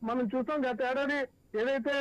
మనం చూసాం గత ఏడాది ఏదైతే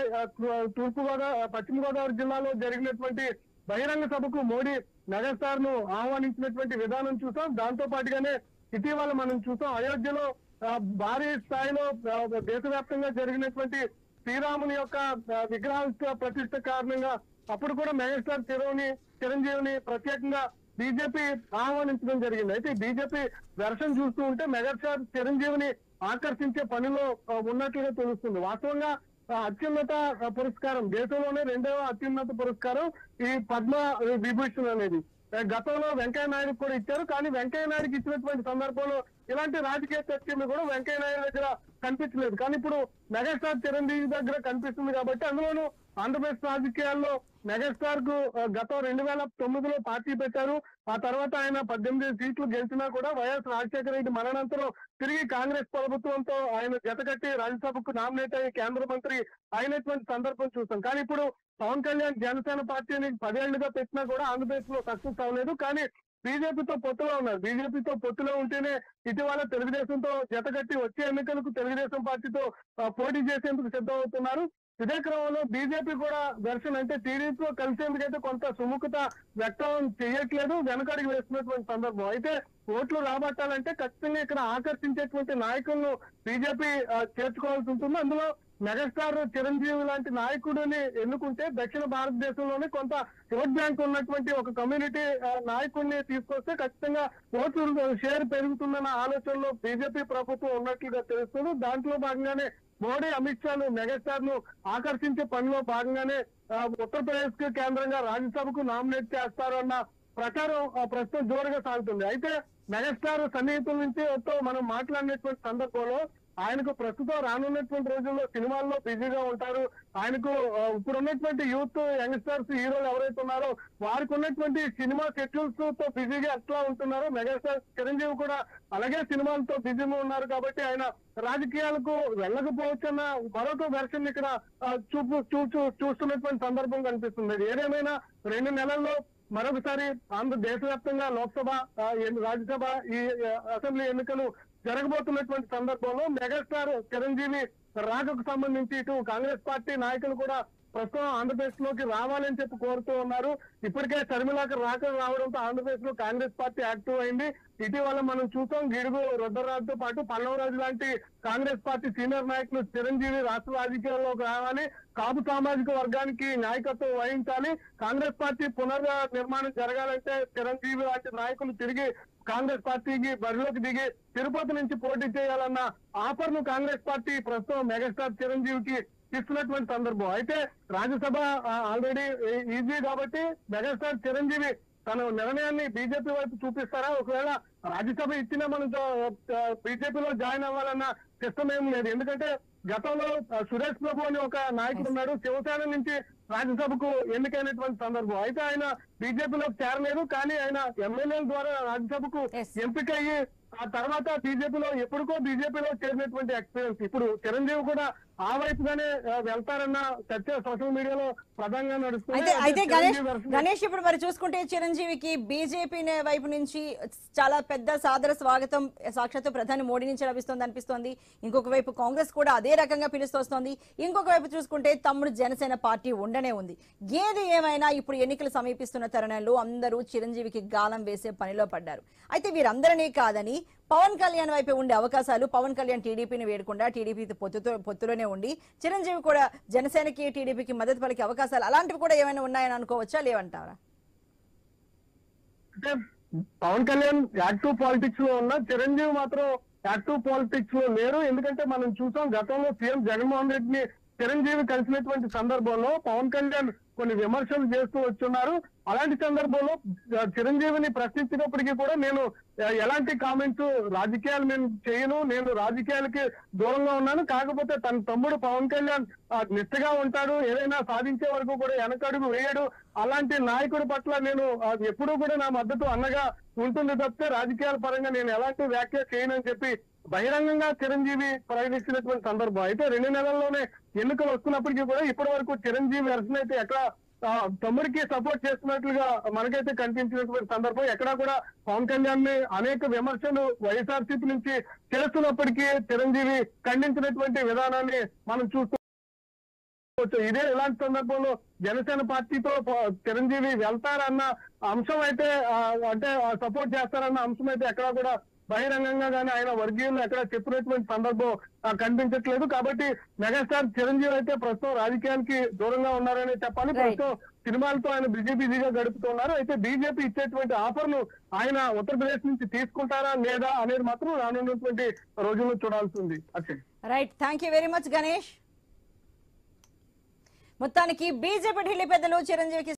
పశ్చిమ గోదావరి జిల్లాలో జరిగినటువంటి బహిరంగ సభకు మోడీ మెగాస్టార్ ను ఆహ్వానించినటువంటి విధానం చూసాం. దాంతో పాటుగానే ఇటీవల మనం చూసాం అయోధ్యలో భారీ స్థాయిలో దేశవ్యాప్తంగా జరిగినటువంటి శ్రీరాముని యొక్క విగ్రహాల ప్రతిష్ట కారణంగా అప్పుడు కూడా మెగాస్టార్ చిరంజీవిని ప్రత్యేకంగా బీజేపీ ఆహ్వానించడం జరిగింది. అయితే బీజేపీ వెర్షన్ చూస్తూ ఉంటే మెగాస్టార్ చిరంజీవిని ఆకర్షించే పనిలో ఉన్నట్లుగా తెలుస్తుంది. వాస్తవంగా అత్యున్నత పురస్కారం, దేశంలోనే 2వ అత్యున్నత పురస్కారం ఈ పద్మ విభూషణ్ అనేది గతంలో వెంకయ్య నాయుడు కూడా ఇచ్చారు. కానీ వెంకయ్య నాయుడుకి ఇచ్చినటువంటి సందర్భంలో ఇలాంటి రాజకీయ చర్చలు కూడా వెంకయ్య నాయుడు దగ్గర కనిపించలేదు. కానీ ఇప్పుడు మెగాస్టార్ చిరంజీవి దగ్గర కనిపిస్తుంది కాబట్టి అందులోనూ ఆంధ్రప్రదేశ్ రాజకీయాల్లో మెగాస్టార్ కు గతం 2009లో పార్టీ పెట్టారు. ఆ తర్వాత ఆయన 18 సీట్లు గెలిచినా కూడా వైఎస్ రాజశేఖర రెడ్డి మరణానంతరం తిరిగి కాంగ్రెస్ ప్రభుత్వంతో ఆయన జతకట్టి రాజ్యసభకు నామినేట్ అయ్యి కేంద్ర మంత్రి అయినటువంటి సందర్భం చూస్తాం. కానీ ఇప్పుడు పవన్ కళ్యాణ్ జనసేన పార్టీని 10 ఏళ్లుగా పెట్టినా కూడా ఆంధ్రప్రదేశ్ లో సక్సెస్ అవ్వలేదు. కానీ బీజేపీతో పొత్తులో ఉన్నారు. బీజేపీతో పొత్తులో ఉంటేనే ఇటీవల తెలుగుదేశంతో జతకట్టి వచ్చే ఎన్నికలకు తెలుగుదేశం పార్టీతో పోటీ చేసేందుకు సిద్ధమవుతున్నారు. ఇదే క్రమంలో బీజేపీ కూడా వెర్షన్ అంటే టీడీపీతో కలిసేందుకైతే కొంత సుముఖత వ్యక్తం చేయట్లేదు, వెనకడికి వేస్తున్నటువంటి సందర్భం. అయితే ఓట్లు రాబట్టాలంటే ఖచ్చితంగా ఇక్కడ ఆకర్షించేటువంటి నాయకులను బీజేపీ చేర్చుకోవాల్సి ఉంటుంది. అందులో మెగాస్టార్ చిరంజీవి లాంటి నాయకుడిని ఎన్నుకుంటే దక్షిణ భారతదేశంలోనే కొంత ఓట్ బ్యాంక్ ఉన్నటువంటి ఒక కమ్యూనిటీ నాయకుడిని తీసుకొస్తే ఖచ్చితంగా ఓట్లు షేర్ పెరుగుతుందన్న ఆలోచనలో బీజేపీ ప్రభుత్వం ఉన్నట్లుగా తెలుస్తుంది. దాంట్లో భాగంగానే మోడీ అమిత్ షాను మెగాస్టార్ ను ఆకర్షించే పనిలో భాగంగానే ఉత్తరప్రదేశ్ కు కేంద్రంగా రాజ్యసభకు నామినేట్ చేస్తారు అన్న ప్రచారం ప్రస్తుతం జోరుగా సాగుతుంది. అయితే మెగాస్టార్ సన్నిహితుల నుంచి మనం మాట్లాడినటువంటి సందర్భంలో ఆయనకు ప్రస్తుతం రానున్నటువంటి రోజుల్లో సినిమాల్లో బిజీగా ఉంటారు. ఆయనకు ఇప్పుడు ఉన్నటువంటి యూత్ యంగ్స్టర్స్ హీరోలు ఎవరైతే ఉన్నారో వారికి ఉన్నటువంటి సినిమా షెడ్యూల్స్ తో బిజీగా ఎట్లా ఉంటున్నారో మెగాస్టార్ చిరంజీవి కూడా అలాగే సినిమాలతో బిజీగా ఉన్నారు. కాబట్టి ఆయన రాజకీయాలకు వెళ్ళకపోవచ్చన్న మరొక వెర్షన్ ఇక్కడ చూస్తున్నటువంటి సందర్భం కనిపిస్తుంది. ఏదేమైనా 2 నెలల్లో మరొకసారి దేశవ్యాప్తంగా లోక్సభ, రాజ్యసభ, ఈ అసెంబ్లీ ఎన్నికలు జరగబోతున్నటువంటి సందర్భంలో మెగాస్టార్ చిరంజీవి రాకకు సంబంధించి ఇటు కాంగ్రెస్ పార్టీ నాయకులు కూడా ప్రస్తుతం ఆంధ్రప్రదేశ్ లోకి రావాలని చెప్పి కోరుతూ ఉన్నారు. ఇప్పటికే షర్మిలాకి రావడంతో ఆంధ్రప్రదేశ్ లో కాంగ్రెస్ పార్టీ యాక్టివ్ అయింది. ఇటీవల మనం చూసాం గిడుగు రుద్రరాజుతో పాటు పల్లవరాజు లాంటి కాంగ్రెస్ పార్టీ సీనియర్ నాయకులు చిరంజీవి రాష్ట్ర రాజకీయాల్లోకి రావాలి, కాపు సామాజిక వర్గానికి నాయకత్వం వహించాలి, కాంగ్రెస్ పార్టీ పునర్నిర్మాణం జరగాలంటే చిరంజీవి లాంటి నాయకులు తిరిగి కాంగ్రెస్ పార్టీకి బరిలోకి దిగి తిరుపతి నుంచి పోటీ చేయాలన్న ఆఫర్ ను కాంగ్రెస్ పార్టీ ప్రస్తుతం మెగాస్టార్ చిరంజీవికి ఇస్తున్నటువంటి సందర్భం. అయితే రాజ్యసభ ఆల్రెడీ ఈజీ కాబట్టి మెగాస్టార్ చిరంజీవి తన నిర్ణయాన్ని బీజేపీ వైపు చూపిస్తారా? ఒకవేళ రాజ్యసభ ఇచ్చినా మనం బీజేపీలో జాయిన్ అవ్వాలన్న సిస్టమ్ ఏం లేదు. ఎందుకంటే గతంలో సురేష్ ప్రభు అని ఒక నాయకుడు ఉన్నాడు, శివసేన నుంచి రాజ్యసభకు ఎన్నికైనటువంటి సందర్భం. అయితే ఆయన బీజేపీలోకి చేరలేదు, కానీ ఆయన ఎమ్మెల్యేల ద్వారా రాజ్యసభకు ఎంపికయ్యి ఆ తర్వాత ఎప్పుడుకో బీజేపీలో చేరినటువంటి ఎక్స్పీరియన్స్. ఇప్పుడు చిరంజీవి కూడా ఆ వైపుగానే వెళ్తారన్న చర్చ సోషల్ మీడియాలో ప్రధానంగా నడుస్తుంది. అయితే గణేష్ ఇప్పుడు మరి చూసుకుంటే చిరంజీవికి బీజేపీ వైపు నుంచి చాలా పెద్ద సాదర స్వాగతం సాక్షాత్తు ప్రధాని మోడీ నుంచి లభిస్తుంది అనిపిస్తోంది. ఇంకొక వైపు కాంగ్రెస్ కూడా అదే రకంగా పిలుస్తోంది. ఇంకొక వైపు చూసుకుంటే తమ్ముడు జనసేన పార్టీ ఉండనే ఉంది. ఏది ఏమైనా ఇప్పుడు ఎన్నికలు సమీపిస్తున్న తరుణంలో అందరూ చిరంజీవికి గాలం వేసే పనిలో పడ్డారు. అయితే వీరందరినీ కాదని పవన్ కళ్యాణ్ వైపు ఉండే అవకాశాలు, పవన్ కళ్యాణ్ టీడీపీని వేడకుండా టీడీపీ పొత్తులోనే ఉండి చిరంజీవి కూడా జనసేనకి టీడీపీకి మద్దతు పలికే అవకాశాలు అలాంటివి కూడా ఏమైనా ఉన్నాయని అనుకోవచ్చా, లేవంటారా? అంటే పవన్ కళ్యాణ్ యాక్టివ్ పాలిటిక్స్ లో ఉన్న, చిరంజీవి మాత్రం యాక్టివ్ పాలిటిక్స్ లో లేరు. ఎందుకంటే మనం చూసాం గతంలో సీఎం జగన్మోహన్ రెడ్డిని చిరంజీవి కలిసినటువంటి సందర్భంలో పవన్ కళ్యాణ్ కొన్ని విమర్శలు చేస్తూ వచ్చున్నారు. అలాంటి సందర్భంలో చిరంజీవిని ప్రశ్నించినప్పటికీ కూడా నేను ఎలాంటి కామెంట్స్ రాజకీయాలు నేను చేయను, నేను రాజకీయాలకి దూరంగా ఉన్నాను, కాకపోతే తన తమ్ముడు పవన్ కళ్యాణ్ నిష్ఠగా ఉంటాడు, ఏదైనా సాధించే వరకు కూడా వెనకడుగు వేయడు, అలాంటి నాయకుడి పట్ల నేను ఎప్పుడూ కూడా నా మద్దతు అన్నగా ఉంటుంది తప్పితే రాజకీయాల పరంగా నేను ఎలాంటి వ్యాఖ్య చేయనని చెప్పి బహిరంగంగా చిరంజీవి ప్రకటించినటువంటి సందర్భం. అయితే 2 నెలల్లోనే ఎన్నికలు వస్తున్నప్పటికీ కూడా ఇప్పటి వరకు చిరంజీవి వెర్షన్ అయితే ఎక్కడ తమ్ముడికి సపోర్ట్ చేస్తున్నట్లుగా మనకైతే కనిపించినటువంటి సందర్భం. ఎక్కడా కూడా పవన్ కళ్యాణ్ ని అనేక విమర్శలు వైఎస్ఆర్సీపీ నుంచి చేస్తున్నప్పటికీ చిరంజీవి ఖండించినటువంటి విధానాన్ని మనం చూస్తూ ఇదే ఇలాంటి సందర్భంలో జనసేన పార్టీతో చిరంజీవి వెళ్తారన్న అంశం అయితే అంటే సపోర్ట్ చేస్తారన్న అంశం అయితే ఎక్కడా కూడా బహిరంగంగా కానీ ఆయన వర్గీయులు ఎక్కడ చెప్పినటువంటి సందర్భం కనిపించట్లేదు. కాబట్టి మెగాస్టార్ చిరంజీవి అయితే ప్రస్తుతం రాజకీయానికి దూరంగా ఉన్నారని చెప్పాలి. ప్రస్తుతం సినిమాలతో ఆయన బిజీగా గడుపుతున్నారు. అయితే బీజేపీ ఇచ్చేటువంటి ఆఫర్లు ఆయన ఉత్తరప్రదేశ్ నుంచి తీసుకుంటారా లేదా అనేది మాత్రం రానున్నటువంటి రోజుల్లో చూడాల్సి ఉంది. Right, thank you very much Ganesh. మొత్తానికి బీజేపీ ఢిల్లీ పెద్దలు చిరంజీవికి